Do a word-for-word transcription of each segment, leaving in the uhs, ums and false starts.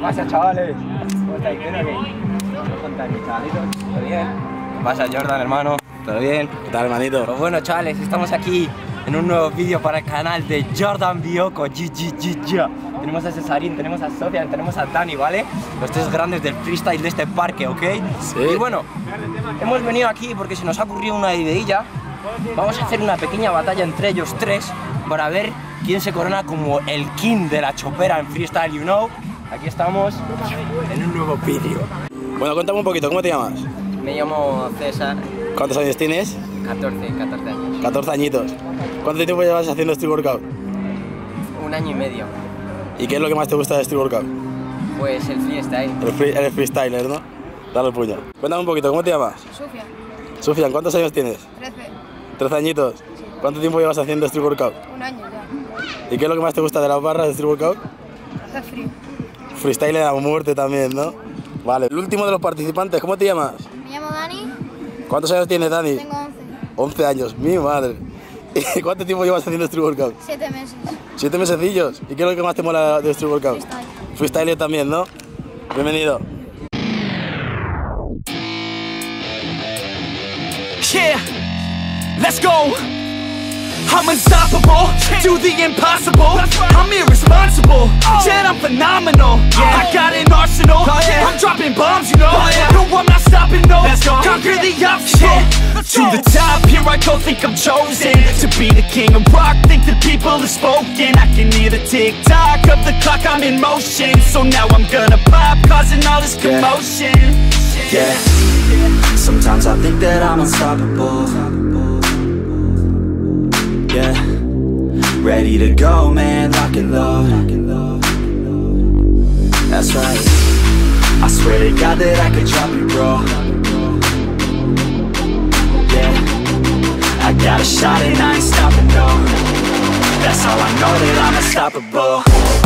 pasa, chavales? ¿Cómo estáis? ¿Bien o qué? ¿Cómo contáis, chavalitos? ¿Todo bien? ¿Qué pasa, Jordan, hermano? ¿Todo bien? ¿Qué tal, hermanito? Pues bueno, chavales, estamos aquí en un nuevo vídeo para el canal de Jordan Bioko. G G G G. Tenemos a Cesarín, tenemos a Sofía, tenemos a Dani, ¿vale? Los tres grandes del freestyle de este parque, ¿ok? Sí. Y bueno, hemos venido aquí porque se nos ha ocurrido una ideilla. Vamos a hacer una pequeña batalla entre ellos tres para ver quién se corona como el king de la chopera en freestyle, you know. Aquí estamos en un nuevo vídeo. Bueno, cuéntame un poquito, ¿cómo te llamas? Me llamo César. ¿Cuántos años tienes? catorce, catorce años. catorce añitos. ¿Cuánto tiempo llevas haciendo street workout? Un año y medio. ¿Y qué es lo que más te gusta de street workout? Pues el freestyle. El free, eres freestyler, ¿no? Dale el puño. Cuéntame un poquito, ¿cómo te llamas? Sofía, Sofía, ¿cuántos años tienes? trece, trece añitos. ¿Cuánto tiempo llevas haciendo street workout? un año ya. ¿Y qué es lo que más te gusta de las barras de street workout? Hace frío. Freestyle a muerte también, ¿no? Vale, el último de los participantes, ¿cómo te llamas? Me llamo Dani, ¿Cuántos años tienes, Dani? tengo once, once años, mi madre. ¿Y cuánto tiempo llevas haciendo street workout? siete meses. Siete mesecillos. ¿Y qué es lo que más te mola de street workout? Freestyle. Freestyle también, ¿no? Bienvenido. Yeah, let's go. I'm unstoppable, do the impossible. I'm irresponsible, yet I'm phenomenal. I got an arsenal, I'm dropping bombs, you know. No, I'm not stopping, no. Conquer the obstacle. To the top, here I go, think I'm chosen to be the king of rock, think the people have spoken. I can hear the tick-tock of the clock, I'm in motion. So now I'm gonna pop, causing all this commotion. Yeah, sometimes I think that I'm unstoppable. Yeah, ready to go, man, lock and load. That's right, I swear to God that I could drop you, bro. Yeah, I got a shot and I ain't stopping, no. That's how I know that I'm unstoppable.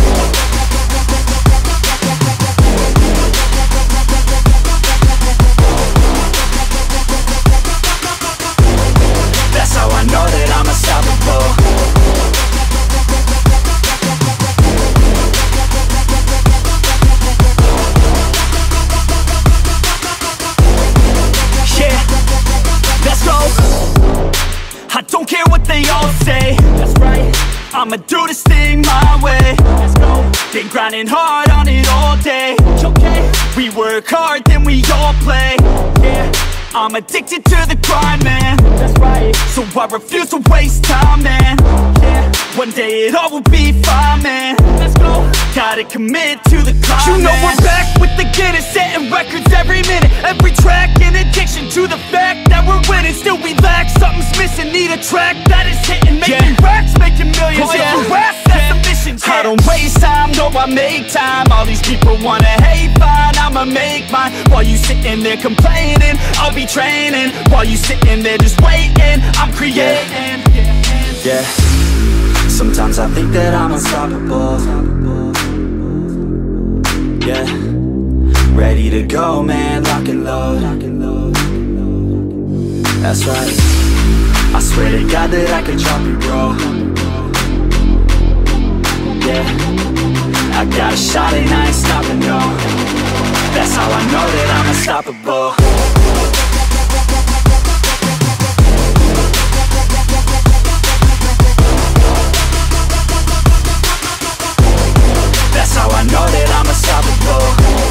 That's how I know that I'm unstoppable. Yeah, let's go. I don't care what they all say. That's right, I'ma do this thing my way. Let's go. Been grinding hard on it all day. Okay, we work hard, then we all play. Yeah, I'm addicted to the grind, man. That's right. So I refuse to waste time, man. Yeah, one day it all will be fine, man. Let's go. Gotta commit to the climb. You know man. We're back with the Guinness, setting records every minute, every track. In addiction to the fact that we're winning, still we lack something's missing. Need a track that is hitting, making yeah. racks, making millions. Oh, yeah. So rap, that's yeah. the mission. Yeah. I don't waste time, no, I make time. All these people wanna hate, fine, I'ma make mine. While you sitting there complaining, I'll be training. While you sitting there just waiting, I'm creating. Yeah, yeah. Sometimes I think that I'm unstoppable. Yeah, ready to go, man, lock and load. That's right, I swear to God that I could drop you, bro. Yeah, I got a shot and I ain't stopping, no. That's how I know that I'm unstoppable. That's how I know that I'm unstoppable.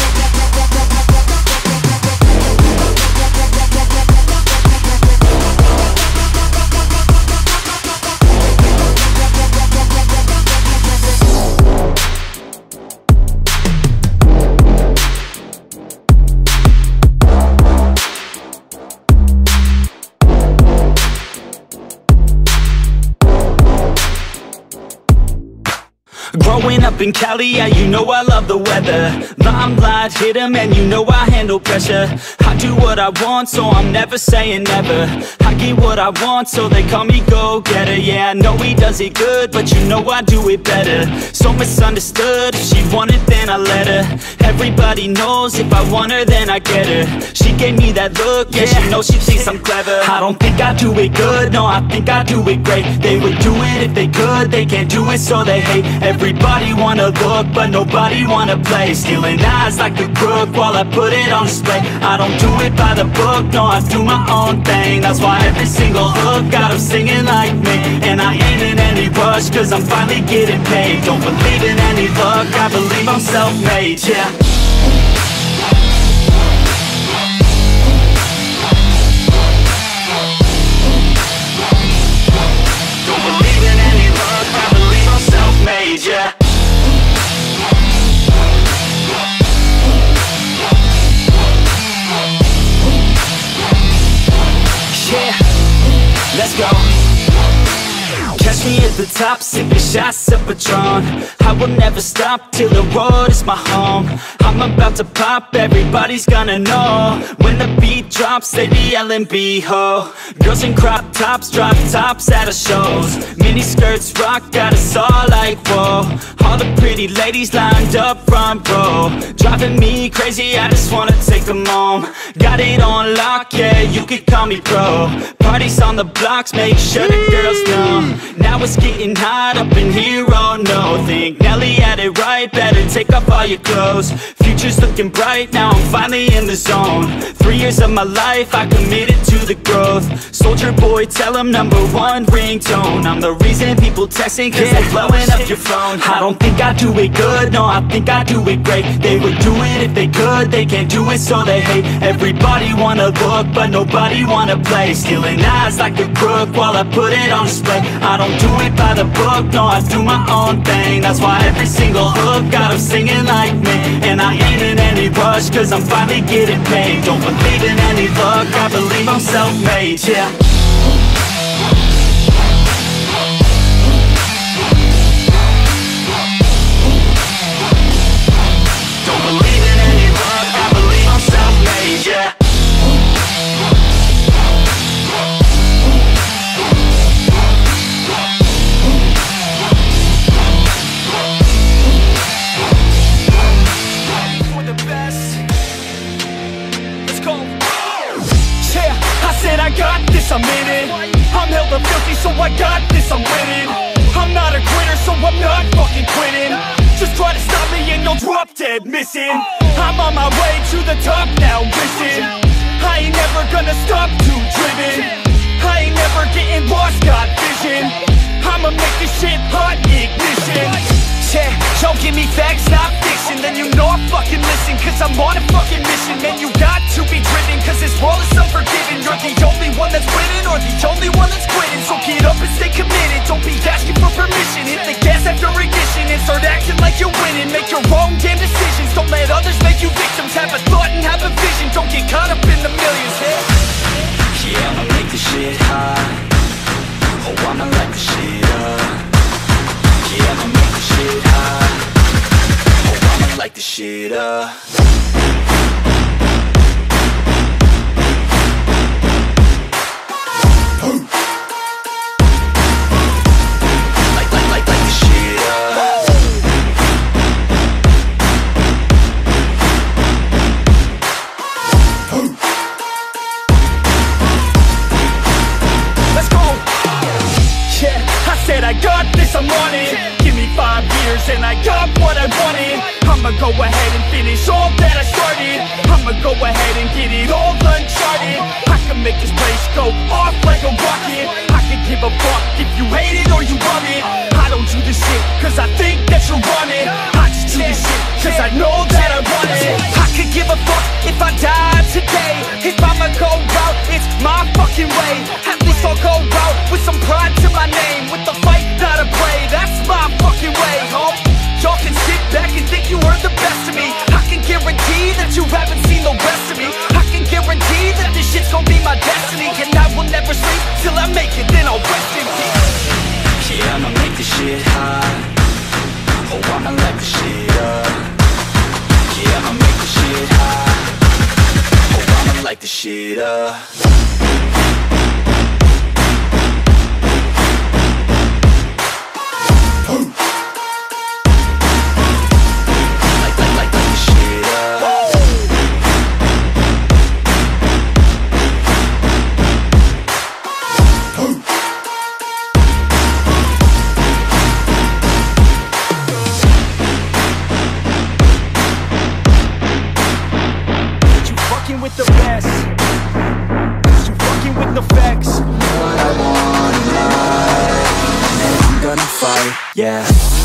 Growing up in Cali, yeah, you know I love the weather. Limelight hit 'em and you know I handle pressure. I do what I want, so I'm never saying never. I get what I want, so they call me go-getter. Yeah, I know he does it good, but you know I do it better. So misunderstood, if she wanted then I let her. Everybody knows if I want her then I get her. She gave me that look, yeah, she knows she thinks I'm clever. I don't think I do it good, no, I think I do it great. They would do it if they could, they can't do it so they hate. Every Everybody wanna look, but nobody wanna play. Stealing eyes like a crook while I put it on display. I don't do it by the book, no, I do my own thing. That's why every single hook got them singing like me. And I ain't in any rush, cause I'm finally getting paid. Don't believe in any luck, I believe I'm self-made, yeah. Yeah. Yeah, let's go. Catch me at the top, sipping shots of Patron. I will never stop till the road is my home. I'm about to pop, everybody's gonna know. When the beat drops, they be yelling B-ho. Girls in crop tops, drop tops at our shows. Mini skirts rock, got us all like whoa. All the pretty ladies lined up front row. Driving me crazy, I just wanna take them home. Got it on lock, yeah, you could call me pro. Parties on the blocks, make sure the girls know. Now it's getting hot up in here, oh no. Think Nelly had it right, better take off all your clothes. Future's looking bright, now I'm finally in the zone. Three years of my life, I committed to the growth. Soldier boy, tell them number one ringtone. I'm the reason people texting, cause yeah, they're blowing up your phone. I don't think I do it good, no, I think I do it great. They would do it if they could, they can't do it so they hate. Everybody wanna look, but nobody wanna play. Stealing eyes like a crook while I put it on display. I don't do it by the book, no, I do my own thing. That's why every single hook got them singing like me. And I ain't in any rush, cause I'm finally getting paid. Don't believe in any luck, I believe I'm self-made, yeah. Don't believe in any luck, I believe I'm self-made, yeah. I got this, I'm in it. I'm hella filthy, so I got this, I'm winning. I'm not a quitter, so I'm not fucking quitting. Just try to stop me and you'll drop dead missing. I'm on my way to the top now, listen. I ain't never gonna stop, too driven. I ain't never getting lost, got vision. I'ma make this shit hot, ignition. Yeah, y'all give me facts, not fiction. Then you know I fucking listen, cause I'm on a fucking mission. Man, you got to be driven, cause this world is unforgiving. You're the only one that's winning, or the only one that's quitting. So get up and stay committed, don't be asking for permission. Hit the gas after ignition and start acting like you're winning. Make your own damn decisions, don't let others make you victims. Have a thought and have a vision, don't get caught up in the millions. Yeah, yeah, I'ma make this shit hot. Oh, I'ma light the shit up. Yeah, I'ma make this shit hot. Oh, I'ma light the shit up. Like, like, like, like the shit up. Let's go. Yeah, I said I got this, I'm on it. Give me five years and I got what I wanted. I'ma go ahead and finish all that I started. I'ma go ahead and get it all uncharted. I can make this place go off like a rocket. I can give a fuck if you hate it or you love it. I don't do this shit cause I think that you're on it. I just do this shit cause I know that I want it. I could give a fuck if I die today. If I'ma go out, it's my fucking way. At least I'll go out with some pride to my name. With the fight, not a play, that's my fucking way, home. Y'all can sit back and think you heard the best of me. I can guarantee that you haven't seen the rest of me. I can guarantee that this shit's gonna be my destiny. And I will never sleep till I make it, then I'll rest in peace. Yeah, I'ma make this shit hot. Oh, I'ma light the shit up. Yeah, I'ma make this shit hot. Oh, I'ma light the shit up. yeah.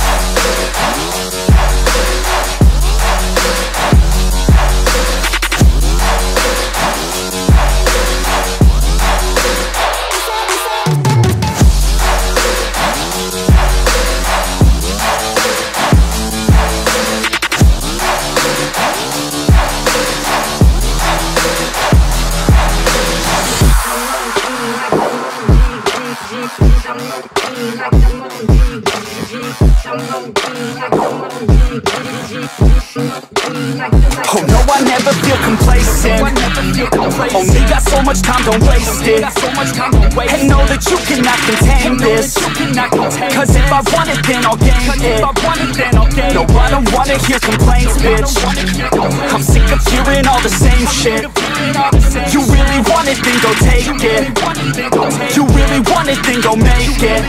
Oh no, I never feel complacent. Only got so much time, don't waste it. And know that you cannot contain this. Cause if I want it, then I'll gain it. No, I don't wanna hear complaints, bitch. I'm sick of hearing all the same shit. You really want it, then go take it. You really want it, then go make it.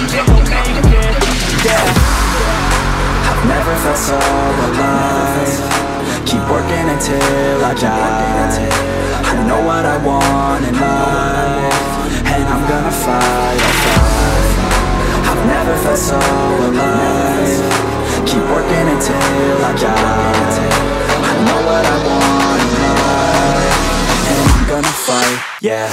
Yeah. Never felt so alive. Keep working until I die. I know what I want in life, and I'm gonna fight, I'll fight. I've never felt so alive. Keep working until I die. I know what I want in life, and I'm gonna fight, yeah.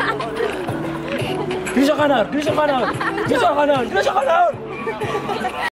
Bisa kanan, bisa kanan, bisa kanan, bisa kanan.